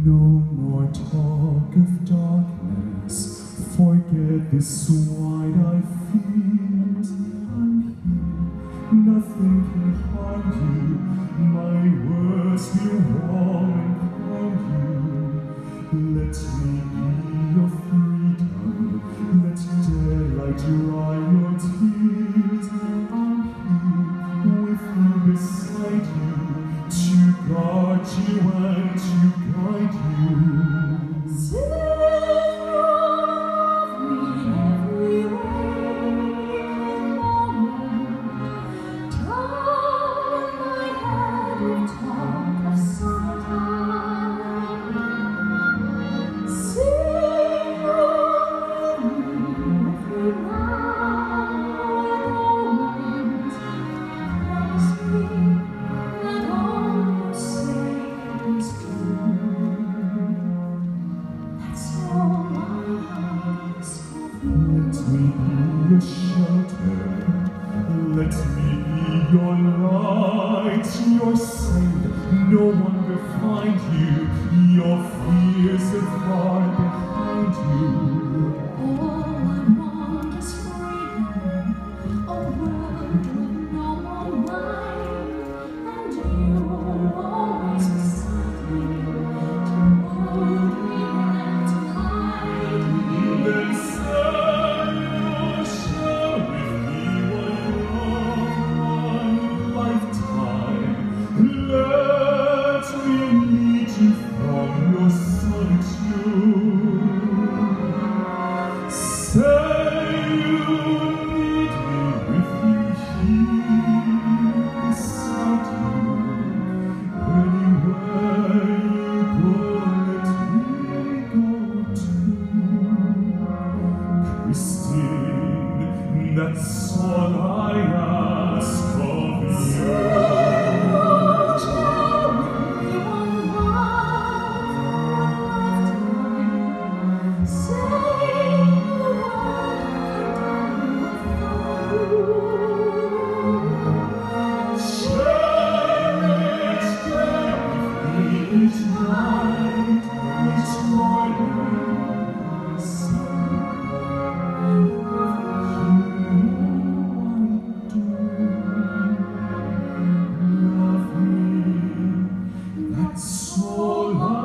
No more talk of darkness, forget this wide-eyed field. I'm here, nothing can harm you, my words will warm and calm you. Let me be your freedom, let daylight dry your tears. I'm here with you, beside you, to guard you and to guide you. Sing of me every waking moment. Turn my head with talk of summertime. Sing of me every moment. Promise me that all you say is true. That's all I ask of you. Let me be your shelter, let me be your light, your saint. No one will find you, your fears are far behind you. All I want is freedom, a world with no more mind, and you always beside me, to hold me and to hide me. Then say you'll share with me one lifetime. Let me lead you from your solitude. Say you need me with you here beside you. Anywhere you go, let me go too. Christine, that's all I ask of you. Each night, each morning, sun, love me, that's all I